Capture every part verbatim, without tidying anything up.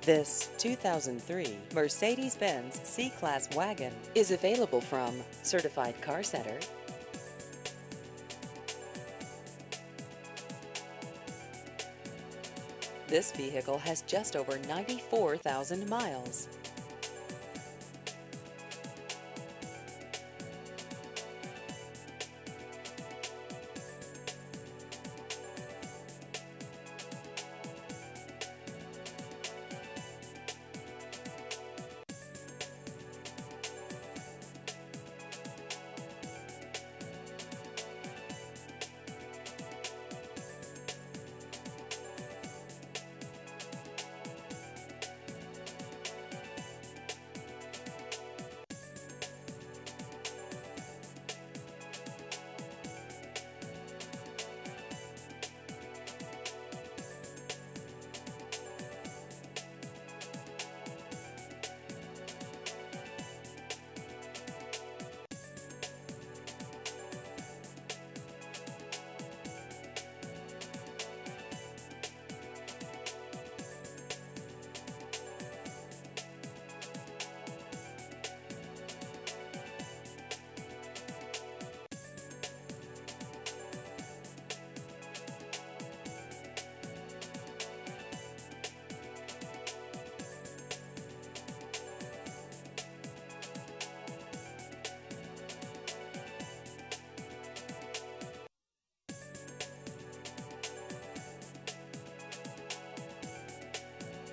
This two thousand three Mercedes-Benz C-Class wagon is available from Certified Car Center. This vehicle has just over ninety-four thousand miles.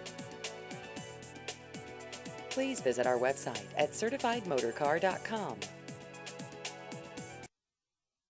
Please visit our website at certified motor car dot com.